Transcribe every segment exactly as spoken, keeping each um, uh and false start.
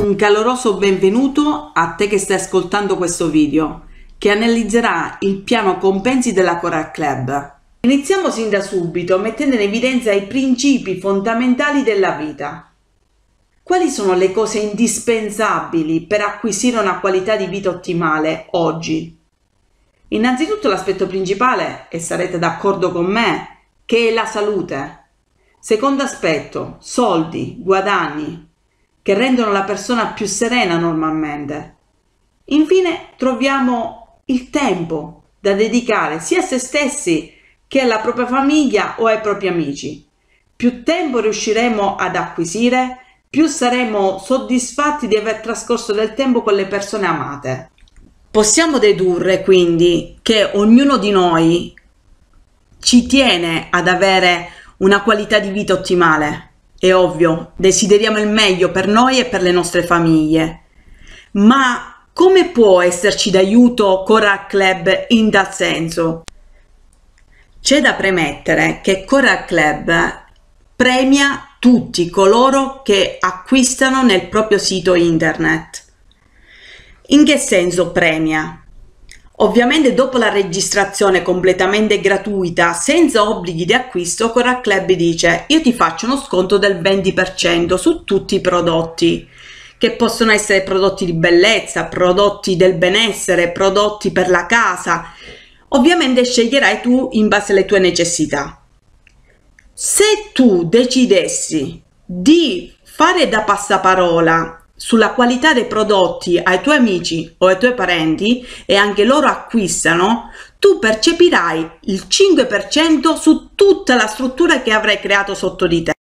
Un caloroso benvenuto a te che stai ascoltando questo video, che analizzerà il piano compensi della Coral Club. Iniziamo sin da subito mettendo in evidenza i principi fondamentali della vita. Quali sono le cose indispensabili per acquisire una qualità di vita ottimale oggi? Innanzitutto l'aspetto principale, e sarete d'accordo con me, che è la salute. Secondo aspetto, soldi, guadagni, che rendono la persona più serena normalmente. Infine troviamo il tempo da dedicare sia a se stessi che alla propria famiglia o ai propri amici. Più tempo riusciremo ad acquisire, più saremo soddisfatti di aver trascorso del tempo con le persone amate. Possiamo dedurre quindi che ognuno di noi ci tiene ad avere una qualità di vita ottimale. È ovvio, desideriamo il meglio per noi e per le nostre famiglie. Ma come può esserci d'aiuto Coral Club in tal senso? C'è da premettere che Coral Club premia tutti coloro che acquistano nel proprio sito internet. In che senso premia? Ovviamente dopo la registrazione completamente gratuita, senza obblighi di acquisto, Coral Club dice: io ti faccio uno sconto del venti per cento su tutti i prodotti, che possono essere prodotti di bellezza, prodotti del benessere, prodotti per la casa. Ovviamente sceglierai tu in base alle tue necessità. Se tu decidessi di fare da passaparola sulla qualità dei prodotti ai tuoi amici o ai tuoi parenti e anche loro acquistano, tu percepirai il cinque per cento su tutta la struttura che avrai creato sotto di te.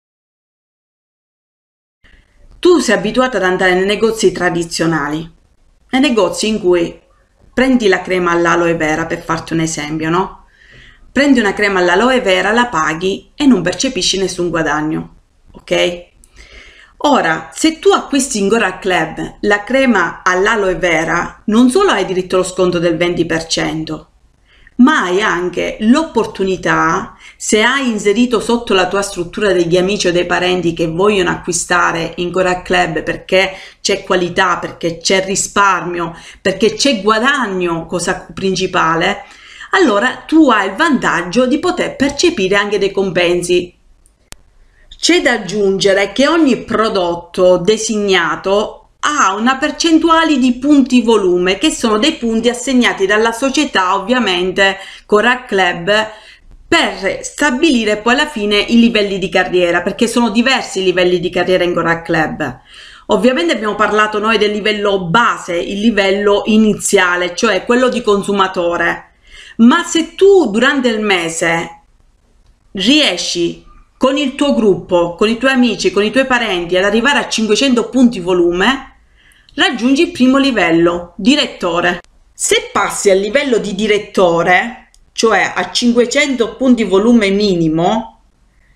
Tu sei abituato ad andare nei negozi tradizionali, nei negozi in cui prendi la crema all'aloe vera, per farti un esempio, no? Prendi una crema all'aloe vera, la paghi e non percepisci nessun guadagno, ok? Ora, se tu acquisti in Coral Club la crema all'aloe vera, non solo hai diritto allo sconto del venti per cento, ma hai anche l'opportunità, se hai inserito sotto la tua struttura degli amici o dei parenti che vogliono acquistare in Coral Club perché c'è qualità, perché c'è risparmio, perché c'è guadagno, cosa principale, allora tu hai il vantaggio di poter percepire anche dei compensi. C'è da aggiungere che ogni prodotto designato ha una percentuale di punti volume, che sono dei punti assegnati dalla società, ovviamente Coral Club, per stabilire poi alla fine i livelli di carriera, perché sono diversi i livelli di carriera in Coral Club. Ovviamente abbiamo parlato noi del livello base, il livello iniziale, cioè quello di consumatore. Ma se tu durante il mese riesci con il tuo gruppo, con i tuoi amici, con i tuoi parenti ad arrivare a cinquecento punti volume, raggiungi il primo livello, direttore. Se passi al livello di direttore, cioè a cinquecento punti volume minimo,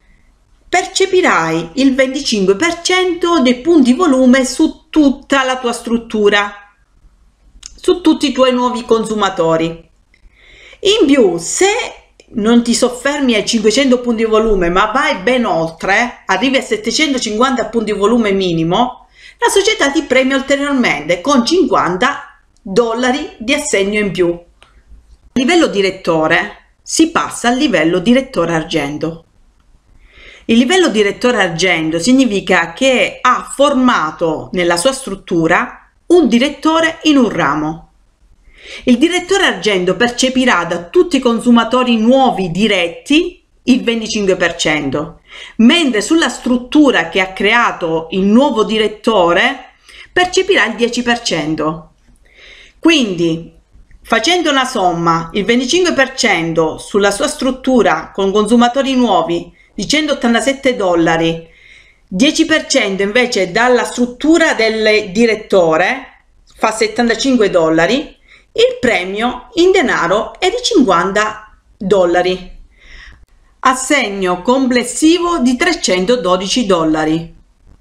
percepirai il venticinque per cento dei punti volume su tutta la tua struttura, su tutti i tuoi nuovi consumatori. In più, se non ti soffermi ai cinquecento punti volume, ma vai ben oltre, arrivi a settecentocinquanta punti volume minimo, la società ti premia ulteriormente con cinquanta dollari di assegno in più. A livello direttore si passa al livello direttore argento. Il livello direttore argento significa che ha formato nella sua struttura un direttore in un ramo. Il direttore argento percepirà da tutti i consumatori nuovi diretti il venticinque per cento, mentre sulla struttura che ha creato il nuovo direttore percepirà il dieci per cento. Quindi, facendo una somma, il venticinque per cento sulla sua struttura con consumatori nuovi di centottantasette dollari, dieci per cento invece dalla struttura del direttore fa settantacinque dollari, il premio in denaro è di cinquanta dollari, assegno complessivo di trecentododici dollari.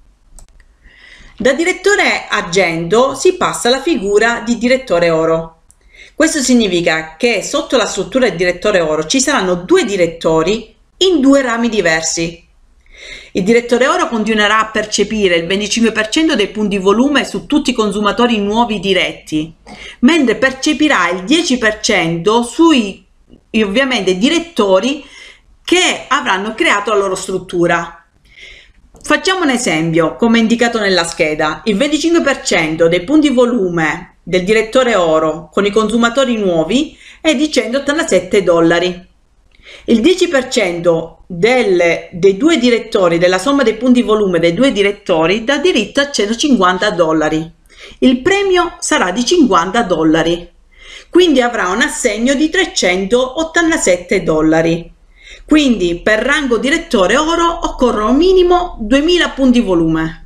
Da direttore argento si passa alla figura di direttore oro. Questo significa che sotto la struttura del direttore oro ci saranno due direttori in due rami diversi. Il direttore oro continuerà a percepire il venticinque per cento dei punti volume su tutti i consumatori nuovi diretti, mentre percepirà il dieci per cento sui ovviamente direttori che avranno creato la loro struttura. Facciamo un esempio, come indicato nella scheda. Il venticinque per cento dei punti volume del direttore oro con i consumatori nuovi è di centottantasette dollari. Il dieci per cento del, dei due direttori, della somma dei punti volume dei due direttori, dà diritto a centocinquanta dollari. Il premio sarà di cinquanta dollari, quindi avrà un assegno di trecentottantasette dollari. Quindi per rango direttore oro occorrono minimo duemila punti volume.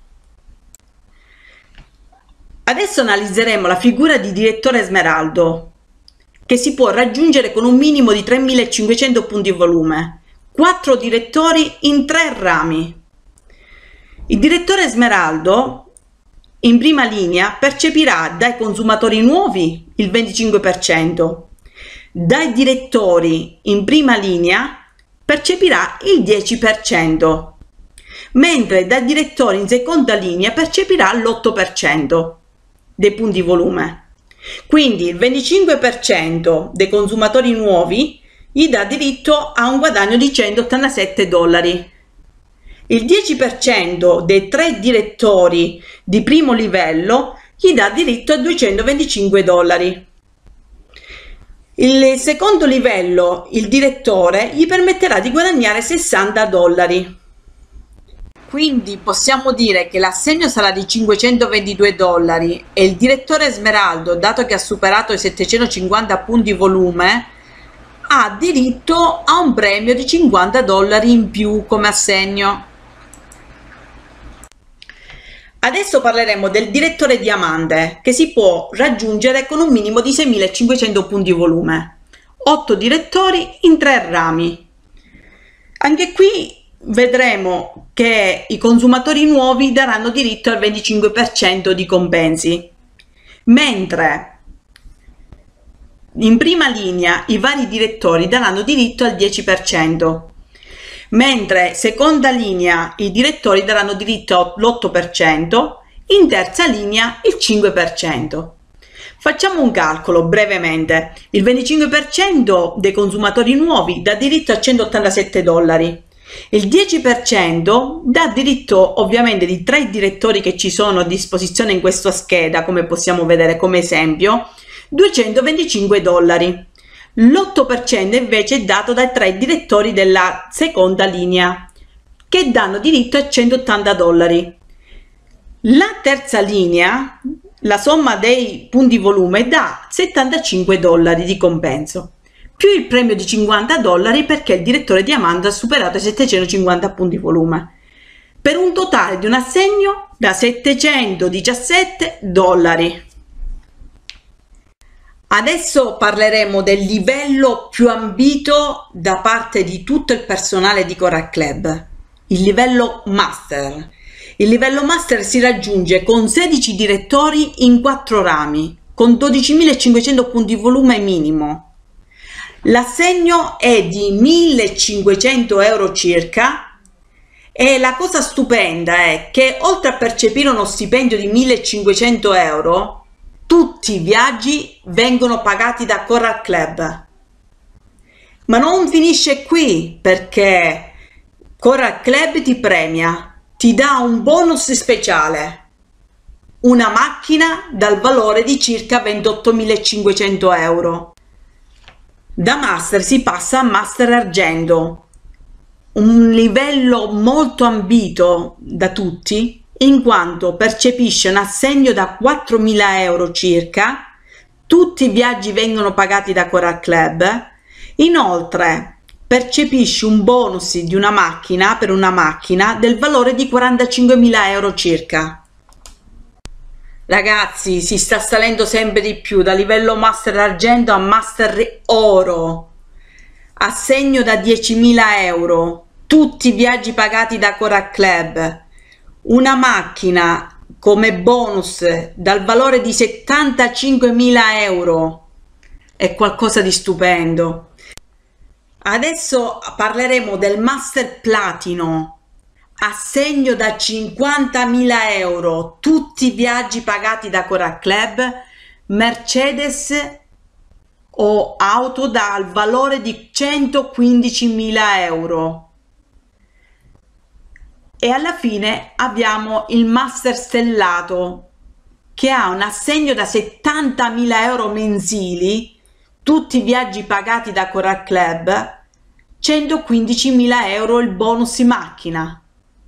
Adesso analizzeremo la figura di direttore smeraldo, che si può raggiungere con un minimo di tremilacinquecento punti volume, quattro direttori in tre rami. Il direttore smeraldo in prima linea percepirà dai consumatori nuovi il venticinque per cento, dai direttori in prima linea percepirà il dieci per cento, mentre dai direttori in seconda linea percepirà l'otto per cento dei punti volume. Quindi il venticinque per cento dei consumatori nuovi gli dà diritto a un guadagno di centottantasette dollari. Il dieci per cento dei tre direttori di primo livello gli dà diritto a duecentoventicinque dollari. Il secondo livello, il direttore, gli permetterà di guadagnare sessanta dollari. Quindi possiamo dire che l'assegno sarà di cinquecentoventidue dollari e il direttore smeraldo, dato che ha superato i settecentocinquanta punti volume, ha diritto a un premio di cinquanta dollari in più come assegno. Adesso parleremo del direttore diamante, che si può raggiungere con un minimo di seimilacinquecento punti volume, otto direttori in tre rami. Anche qui vedremo che i consumatori nuovi daranno diritto al venticinque per cento di compensi, mentre in prima linea i vari direttori daranno diritto al dieci per cento, mentre seconda linea i direttori daranno diritto all'otto per cento, in terza linea il cinque per cento. Facciamo un calcolo brevemente. Il venticinque per cento dei consumatori nuovi dà diritto a centottantasette dollari. Il dieci per cento dà diritto ovviamente di tre direttori che ci sono a disposizione in questa scheda, come possiamo vedere come esempio, duecentoventicinque dollari. L'otto per cento invece è dato dai tre direttori della seconda linea, che danno diritto a centottanta dollari. La terza linea, la somma dei punti volume, dà settantacinque dollari di compenso, più il premio di cinquanta dollari perché il direttore diamante ha superato i settecentocinquanta punti volume, per un totale di un assegno da settecentodiciassette dollari. Adesso parleremo del livello più ambito da parte di tutto il personale di Coral Club, il livello Master. Il livello Master si raggiunge con sedici direttori in quattro rami, con dodicimilacinquecento punti volume minimo. L'assegno è di millecinquecento euro circa e la cosa stupenda è che oltre a percepire uno stipendio di millecinquecento euro, tutti i viaggi vengono pagati da Coral Club. Ma non finisce qui, perché Coral Club ti premia, ti dà un bonus speciale, una macchina dal valore di circa ventottomilacinquecento euro. Da Master si passa a Master Argento, un livello molto ambito da tutti, in quanto percepisce un assegno da quattromila euro circa, tutti i viaggi vengono pagati da Coral Club, inoltre percepisce un bonus di una macchina per una macchina del valore di quarantacinquemila euro circa. Ragazzi, si sta salendo sempre di più da livello Master Argento a Master Oro, assegno da diecimila euro, tutti i viaggi pagati da Coral Club, una macchina come bonus dal valore di settantacinquemila euro, è qualcosa di stupendo. Adesso parleremo del Master Platino, assegno da cinquantamila euro, tutti i viaggi pagati da Coral Club, Mercedes o auto dal valore di centoquindicimila euro. E alla fine abbiamo il Master Stellato che ha un assegno da settantamila euro mensili, tutti i viaggi pagati da Coral Club, centoquindicimila euro il bonus in macchina.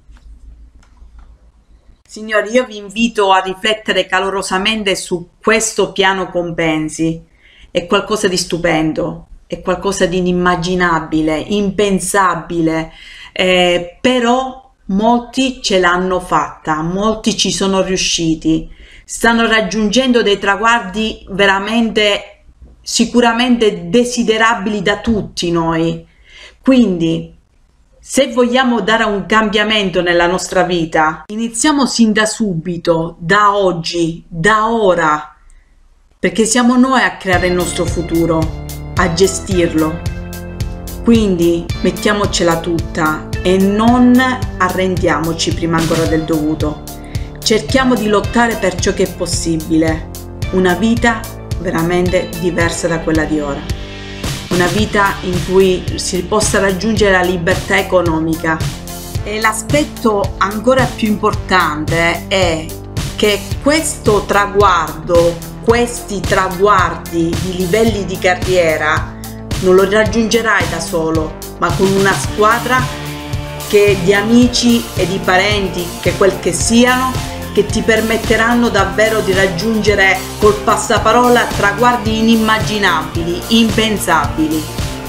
Signori, io vi invito a riflettere calorosamente su questo piano compensi. È qualcosa di stupendo, è qualcosa di inimmaginabile, impensabile, eh, però molti ce l'hanno fatta, molti ci sono riusciti, stanno raggiungendo dei traguardi veramente, sicuramente desiderabili da tutti noi. Quindi, se vogliamo dare un cambiamento nella nostra vita, iniziamo sin da subito, da oggi, da ora, perché siamo noi a creare il nostro futuro, a gestirlo. Quindi mettiamocela tutta e non arrendiamoci prima ancora del dovuto. Cerchiamo di lottare per ciò che è possibile, una vita veramente diversa da quella di ora. Una vita in cui si possa raggiungere la libertà economica. E l'aspetto ancora più importante è che questo traguardo, questi traguardi di livelli di carriera non lo raggiungerai da solo, ma con una squadra che di amici e di parenti, che quel che siano, che ti permetteranno davvero di raggiungere col passaparola traguardi inimmaginabili, impensabili.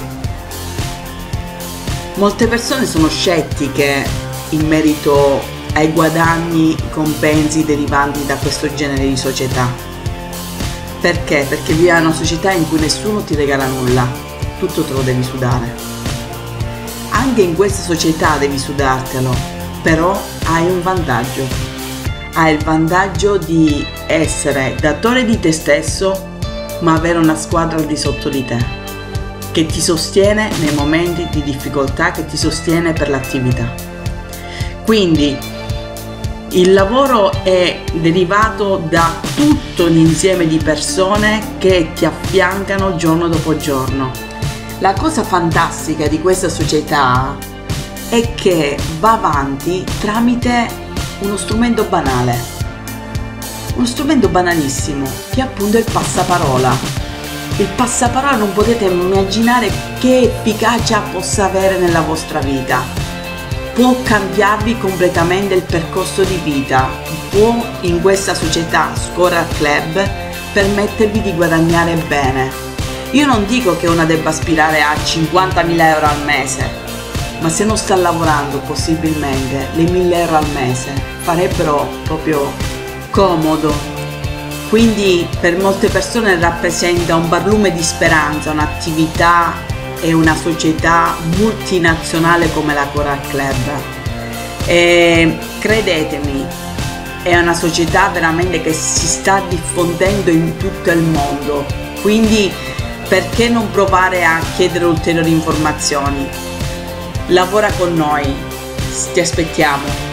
Molte persone sono scettiche in merito ai guadagni, compensi derivanti da questo genere di società. Perché? Perché viviamo in una società in cui nessuno ti regala nulla, tutto te lo devi sudare. Anche in questa società devi sudartelo, però hai un vantaggio. Hai il vantaggio di essere datore di te stesso, ma avere una squadra al di sotto di te, che ti sostiene nei momenti di difficoltà, che ti sostiene per l'attività. Quindi il lavoro è derivato da tutto l'insieme di persone che ti affiancano giorno dopo giorno. La cosa fantastica di questa società è che va avanti tramite uno strumento banale, uno strumento banalissimo, che appunto è il passaparola. Il passaparola non potete immaginare che efficacia possa avere nella vostra vita. Può cambiarvi completamente il percorso di vita, può in questa società Coral Club permettervi di guadagnare bene. Io non dico che una debba aspirare a cinquantamila euro al mese, ma se non sta lavorando possibilmente le mille euro al mese farebbero proprio comodo. Quindi per molte persone rappresenta un barlume di speranza, un'attività e una società multinazionale come la Coral Club. E credetemi, è una società veramente che si sta diffondendo in tutto il mondo, quindi perché non provare a chiedere ulteriori informazioni? Lavora con noi, ti aspettiamo.